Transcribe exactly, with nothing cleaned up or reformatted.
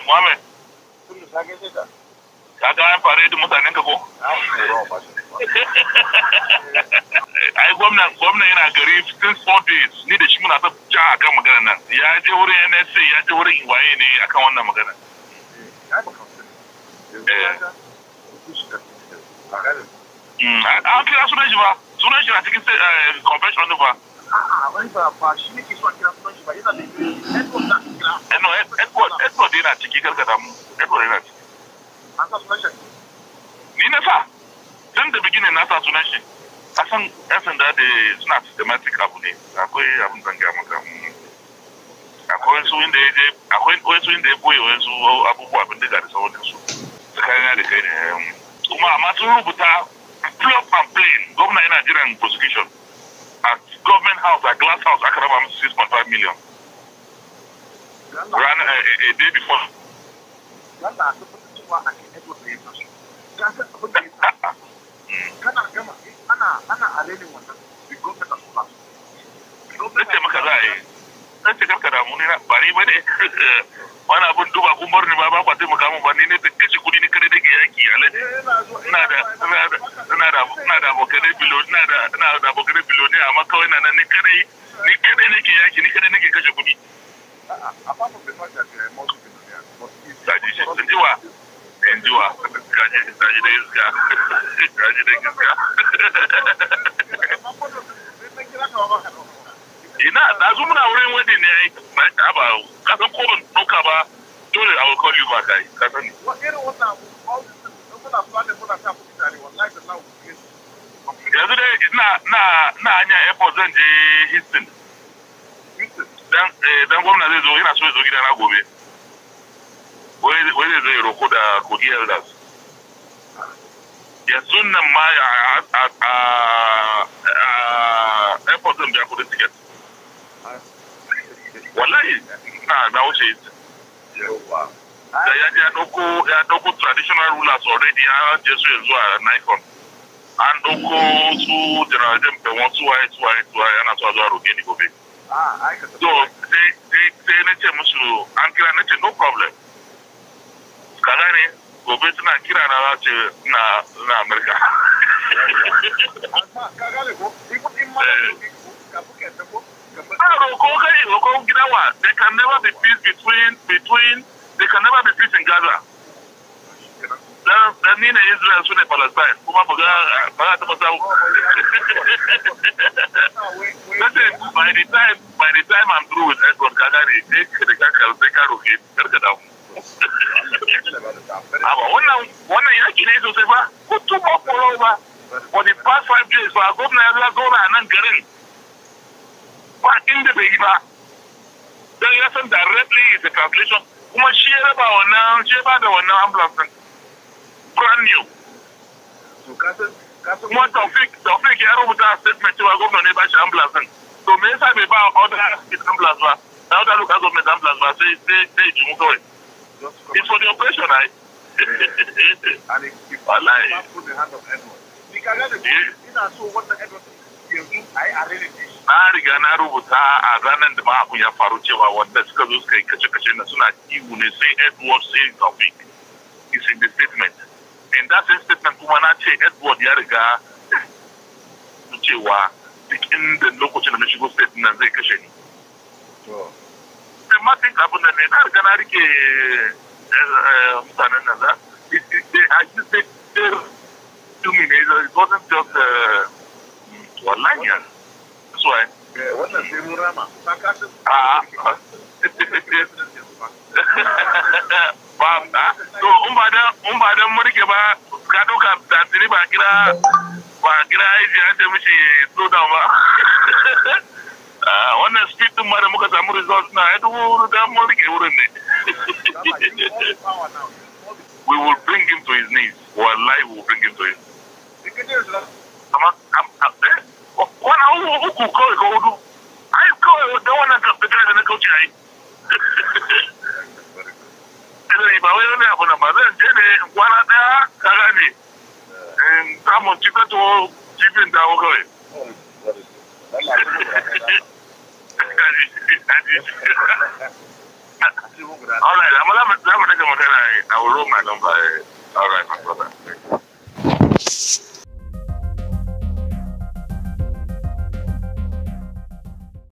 Muhammed. Kullu sake sai ka. Ka ga an fare da mutanen ka ko? Ai gwamna gwamna yana gari since four days ni da shi muna ta ja akan magana nan. Ya je wurin N S A ya je wurin waye ne akan wannan magana. An kira sunan shi ba, sunan shi na cikin convention ba. A'a, wani ba ba shi ne ke so a kira sunan shi ba, yana da Edward na kira. No, Edward, Edward yana ciki karkata mu. Edward yana ciki. An sa sunan shi. Ni na sa, tun da beginning na sa sunan shi. Kasan yan sanda da suna systematic abu ne, akwai abin zanga maka. Akwai wasu inda ya je, akwai wasu inda ya boye wasu abubuwa abin da da sauransu. Tsakanin da kai ne. Kuma amma sun rubuta plug and plain, gwamna yana jiran prosecution. At government house, at glass house, aka raba musu six point five million. Ran a, a day before. Yalla, su fita cewa a kan Edward da ya fasu. Ya san abin da ya fasu. Kana gama, ana ana alelin wannan, the government has collapsed. Nace maka za a yi. Nace karka damu ne ba ni ba ne. Wani abin duba kun bar ni ba ba kwatai mukamin ba ni ne ta kashe kudi ni kare da ke yaki alaji. Ina da ina da ina da ina da abokanai bilo ina da ina da abokanai biloni amma kawai na nan ni kare ni kare nake yaki ni kare nake kashe kudi. Apart from the fact that they are multi-billionaires, but if Kaji shi injiwa injiwa kaji kaji da iska kaji da iska. Ina da zu muna wurin wadi ne ai ba ka san ko ban dauka ba dole I will call you back ai ka sani. Wa irin wannan abu all this muna fara muna sa kuɗi tare wallahi da lawo. Yanzu dai ina na na hanya airport zan je Houston. Dan dan gwamna zai zo yana so ya zo gidana gobe. Wai wai zai zo ya roko da Kogi Elders. Yanzu nan ma a a airport zan biya kudin ticket. Wallahi na na wuce yawa da ya ya dauko ya dauko traditional rulers already ya je su yanzu a Nikon an dauko su general dem da wasu waye su waye su waye ana so a zo a roke ni gobe ah ai ka so sai sai sai na ce musu an kira na ce no problem kaga ne gobe suna kira na za ce na na America ka gane ko in ma ka buke ta ko There can never be peace between between there can never be peace in Gaza. Dan ni ne Israel su ne Palestine kuma ba ga ba ta masa. By the time by the time I'm through with Edward Kagari, take the kakal take care of it. Karka da mu. Aba wannan wannan yaki ne sosai ba. Ko tuba ko ba. For the past five days ba gwamna ya zo na nan garin. Ba inda bai yi ba don ya san directly is a translation kuma shi ya raba wannan shi ba da wannan ambulance brand new kuma Taufik Taufik ya rubuta statement cewa gwamna ne ba shi ambulance to me yasa bai ba order ambulance ba na order local government ambulance ba sai sai sai jimu kawai it's for the operation right and if wallahi put the hand of Edward ni kaga da ina so wannan Edward yanzu ai a rene shi na riga na rubuta a ranar da ma abun ya faru cewa wanda suka zo suka yi kace-kace na suna ihu ne sai Edward sai Taufik is in the statement. In that same statement kuma na ce Edward ya riga cewa duk inda lokacin da na shigo state nan zai kashe ni. Amma think abin da ne na riga na rike mutanen nan za. I just say to me it wasn't just wallahi ya. So I wannan sai mun rama ba ka san ah ba to in ba da in ba dan murke ba ka dauka da tiri ba kira ba kira aiji ya ce mishi so da ba wannan speed din ma da muka samu results na ya dubu da murke wurin ne we will bring him to his knees wallahi we will bring him to his amma wani abubuwa uku kawai ka hudu ai kawai da wannan kafin da na kauce ai ba wai wani abu nan ba zan je ne in kwana daya ka gane in samun cikin to cibin dawo kawai All right, I'm going to take a look at it. I will roll my number. All right, my brother.